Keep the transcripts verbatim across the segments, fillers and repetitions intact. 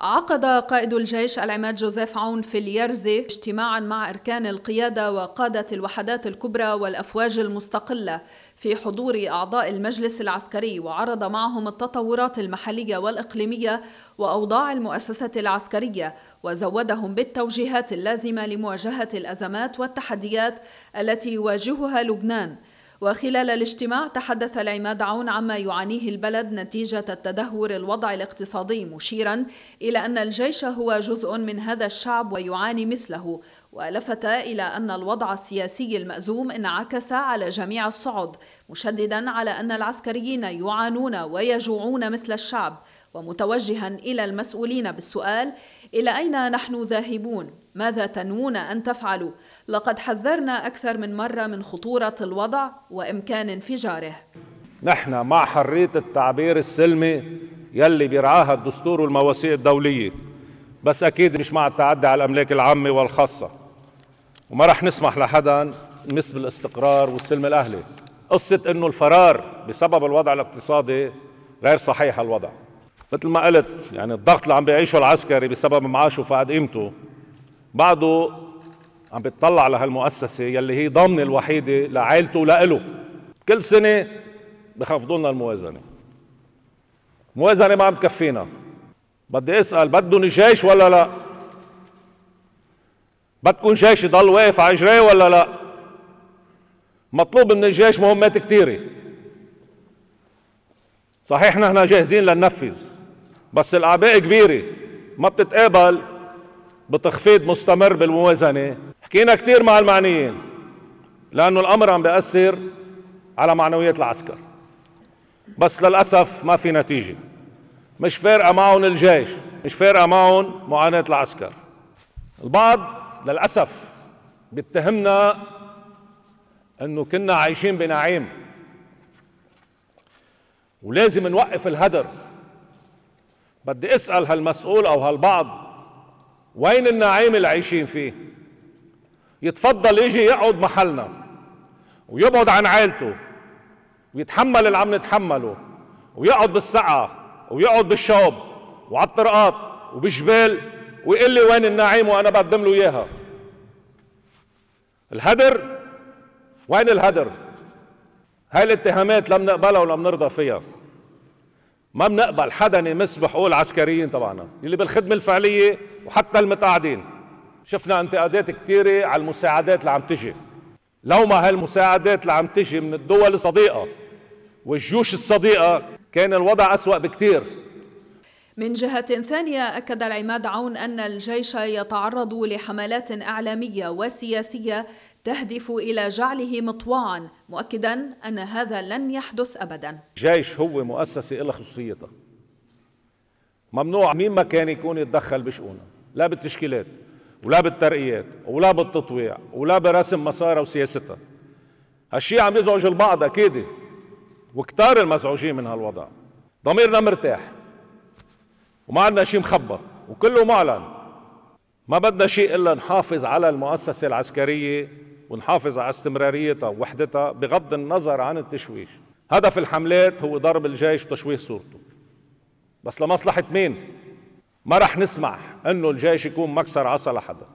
عقد قائد الجيش العماد جوزيف عون في اليرزة اجتماعا مع أركان القيادة وقادة الوحدات الكبرى والأفواج المستقلة في حضور أعضاء المجلس العسكري، وعرض معهم التطورات المحلية والإقليمية وأوضاع المؤسسة العسكرية، وزودهم بالتوجيهات اللازمة لمواجهة الأزمات والتحديات التي يواجهها لبنان. وخلال الاجتماع تحدث العماد عون عما يعانيه البلد نتيجة التدهور الوضع الاقتصادي، مشيرا إلى أن الجيش هو جزء من هذا الشعب ويعاني مثله، ولفت إلى أن الوضع السياسي المأزوم انعكس على جميع الصعد، مشددا على أن العسكريين يعانون ويجوعون مثل الشعب، ومتوجها إلى المسؤولين بالسؤال: إلى أين نحن ذاهبون؟ ماذا تنوون أن تفعلوا؟ لقد حذرنا أكثر من مرة من خطورة الوضع وإمكان انفجاره. نحن مع حرية التعبير السلمي يلي بيرعاها الدستور والمواثيق الدولية، بس أكيد مش مع التعدي على الأملاك العامة والخاصة، وما رح نسمح لحدا يمس بالاستقرار والسلم الأهلي. قصة إنه الفرار بسبب الوضع الاقتصادي غير صحيح. الوضع مثل ما قلت، يعني الضغط اللي عم بيعيشه العسكري بسبب معاشه فقد قيمته، بعده عم بيطلع لهالمؤسسة يلي هي ضامنة الوحيدة لعائلته ولإله. كل سنة بخفضوا لنا الموازنة، موازنة ما عم تكفينا. بدي اسأل، بدهم الجيش ولا لا؟ بدكم جيش يضل واقف على اجريه ولا لا؟ مطلوب من الجيش مهمات كثيرة، صحيح نحن جاهزين لننفذ، بس الأعباء كبيرة ما بتتقابل بتخفيض مستمر بالموازنة. حكينا كثير مع المعنيين لأنه الأمر عم بيأثر على معنويات العسكر، بس للأسف ما في نتيجة. مش فارقة معهم الجيش، مش فارقة معهم معاناة العسكر. البعض للأسف بيتهمنا أنه كنا عايشين بنعيم ولازم نوقف الهدر. بدي أسأل هالمسؤول أو هالبعض، وين النعيم اللي عايشين فيه؟ يتفضل يجي يقعد محلنا ويبعد عن عائلته ويتحمل اللي عم نتحمله، ويقعد بالسقعة ويقعد بالشوب وعلى الطرقات وبالجبال ويقول لي وين النعيم وانا بقدم له اياها. الهدر، وين الهدر؟ هاي الاتهامات لم نقبلها ولم نرضى فيها. ما بنقبل حدا يمس بحقوق العسكريين تبعنا اللي بالخدمة الفعلية وحتى المتقاعدين. شفنا انتقادات كثيرة على المساعدات اللي عم تجي. لو ما هالمساعدات اللي عم تجي من الدول الصديقة والجيوش الصديقة كان الوضع أسوأ بكثير. من جهة ثانية أكد العماد عون أن الجيش يتعرض لحملات إعلامية وسياسية تهدف إلى جعله مطواعا، مؤكدا أن هذا لن يحدث أبدا. الجيش هو مؤسسة إلها خصوصيتها، ممنوع مين ما كان يكون يتدخل بشؤونها، لا بالتشكيلات ولا بالترقيات ولا بالتطويع ولا برسم مسارها وسياستها. هالشيء عم يزعج البعض أكيد، وكتار المزعوجين من هالوضع. ضميرنا مرتاح وما عندنا شيء مخبى وكله معلن. ما بدنا شيء إلا نحافظ على المؤسسة العسكرية ونحافظ على استمراريتها ووحدتها بغض النظر عن التشويش. هدف الحملات هو ضرب الجيش وتشويه صورته، بس لمصلحة مين؟ ما رح نسمح انه الجيش يكون مكسر عصا لحدا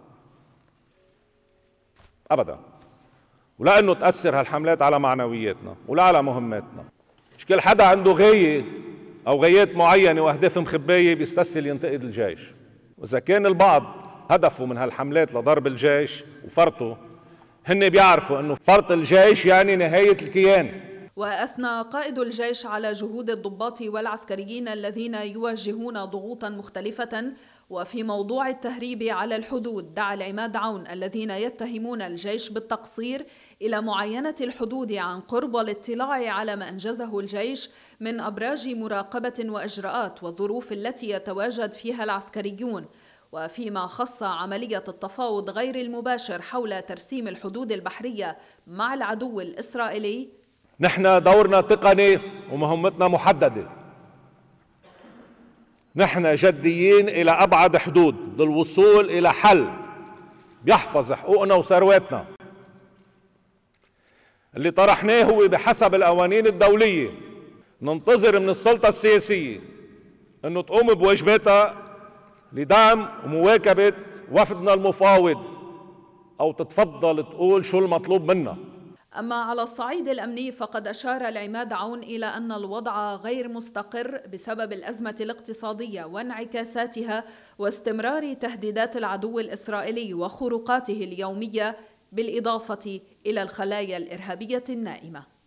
ابدا، ولا انه تأثر هالحملات على معنوياتنا ولا على مهماتنا. مش كل حدا عنده غاية او غايات معينة واهداف مخباية بيستسهل ينتقد الجيش. واذا كان البعض هدفه من هالحملات لضرب الجيش وفرطه، هن بيعرفوا انه فرط الجيش يعني نهاية الكيان. وأثنى قائد الجيش على جهود الضباط والعسكريين الذين يواجهون ضغوطا مختلفة. وفي موضوع التهريب على الحدود دعا العماد عون الذين يتهمون الجيش بالتقصير إلى معاينة الحدود عن قرب والاطلاع على ما أنجزه الجيش من أبراج مراقبة وإجراءات والظروف التي يتواجد فيها العسكريون. وفيما خص عملية التفاوض غير المباشر حول ترسيم الحدود البحرية مع العدو الإسرائيلي: نحن دورنا تقني ومهمتنا محددة. نحن جديين إلى أبعد حدود للوصول إلى حل بيحفظ حقوقنا وثرواتنا. اللي طرحناه هو بحسب القوانين الدولية. ننتظر من السلطة السياسية أنه تقوم بواجباتها لدعم ومواكبة وفدنا المفاوض، أو تتفضل تقول شو المطلوب منا. أما على الصعيد الأمني فقد أشار العماد عون إلى أن الوضع غير مستقر بسبب الأزمة الاقتصادية وانعكاساتها واستمرار تهديدات العدو الإسرائيلي وخروقاته اليومية بالإضافة إلى الخلايا الإرهابية النائمة.